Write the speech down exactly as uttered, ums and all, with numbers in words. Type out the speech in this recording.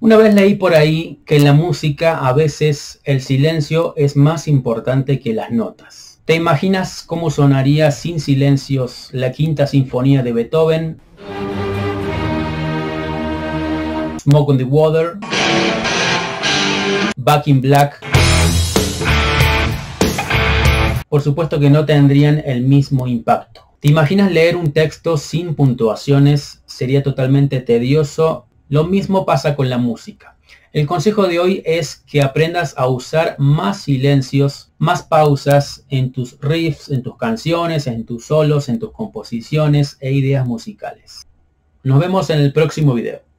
Una vez leí por ahí que en la música a veces el silencio es más importante que las notas. ¿Te imaginas cómo sonaría sin silencios la Quinta Sinfonía de Beethoven? Smoke on the Water, Back in Black. Por supuesto que no tendrían el mismo impacto. ¿Te imaginas leer un texto sin puntuaciones? Sería totalmente tedioso. Lo mismo pasa con la música. El consejo de hoy es que aprendas a usar más silencios, más pausas en tus riffs, en tus canciones, en tus solos, en tus composiciones e ideas musicales. Nos vemos en el próximo video.